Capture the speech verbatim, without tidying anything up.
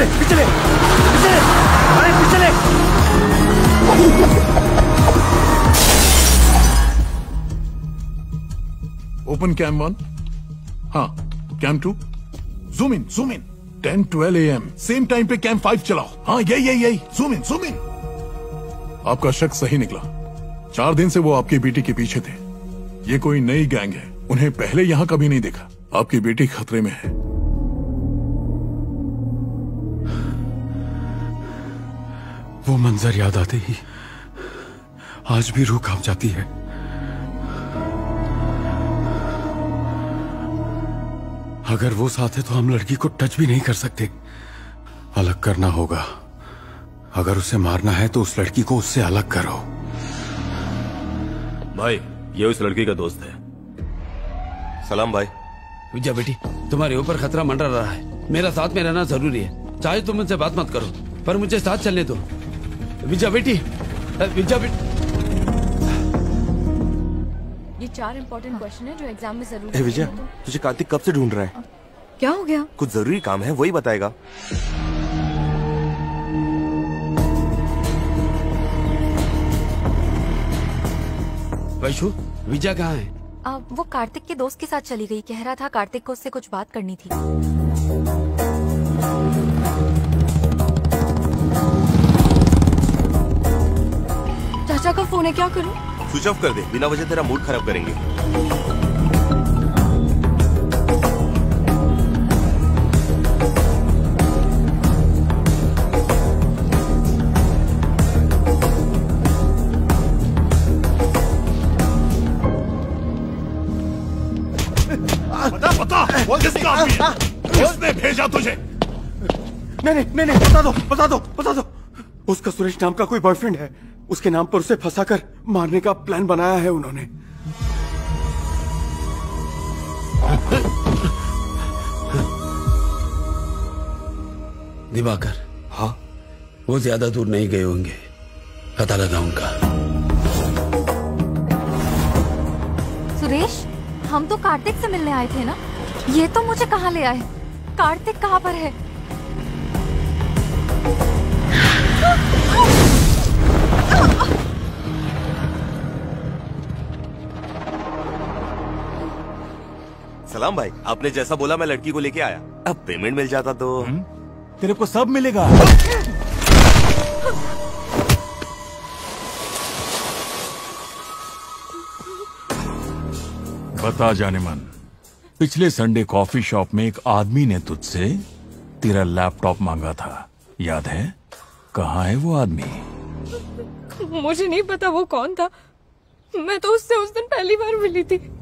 पीछे ले, पीछे ले, अरे पीछे ले। ओपन कैम वन, हाँ cam two, zoom in zoom in. Ten twelve A M same time पे कैम फाइव चलाओ। हाँ यही यही यही, जूम इन जूम इन। आपका शक सही निकला। चार दिन से वो आपकी बेटी के पीछे थे। ये कोई नई गैंग है, उन्हें पहले यहाँ कभी नहीं देखा। आपकी बेटी खतरे में है। वो मंजर याद आते ही आज भी रूह कांप जाती है। अगर वो साथ है तो हम लड़की को टच भी नहीं कर सकते। अलग करना होगा। अगर उसे मारना है तो उस लड़की को उससे अलग करो। भाई ये उस लड़की का दोस्त है। सलाम भाई। विजय बेटी, तुम्हारे ऊपर खतरा मंडरा रहा है। मेरा साथ में रहना जरूरी है। चाहे तुम मुझसे बात मत करो, पर मुझे साथ चलने दो। विजय बेटी, विजय बेटी। ये चार इम्पोर्टेंट क्वेश्चन है जो एग्जाम में जरूरी है। विजय, तुझे कार्तिक कब से ढूंढ रहा है? क्या हो गया? कुछ जरूरी काम है, वही बताएगा। वैशु, विजय कहाँ है? आ, वो कार्तिक के दोस्त के साथ चली गई। कह रहा था कार्तिक को उससे कुछ बात करनी थी। चाचा का फोन है, क्या करूं? स्विच ऑफ कर दे, बिना वजह तेरा मूड खराब करेंगे। बता बता, वो किसका आदमी है? किसने भेजा तुझे? नहीं नहीं नहीं नहीं, बता दो बता दो बता दो। उसका सुरेश नाम का कोई बॉयफ्रेंड है। उसके नाम पर उसे फंसाकर मारने का प्लान बनाया है उन्होंने। दिवाकर। हाँ? वो ज्यादा दूर नहीं गए होंगे, पता लगा उनका। सुरेश, हम तो कार्तिक से मिलने आए थे ना। ये तो मुझे कहाँ ले आए? कार्तिक कहाँ पर है? सलाम भाई, आपने जैसा बोला मैं लड़की को लेके आया। अब पेमेंट मिल जाता तो। तेरे को सब मिलेगा। बता जाने मन, पिछले संडे कॉफी शॉप में एक आदमी ने तुझसे तेरा लैपटॉप मांगा था, याद है? कहाँ है वो आदमी? मुझे नहीं पता वो कौन था। मैं तो उससे उस दिन पहली बार मिली थी।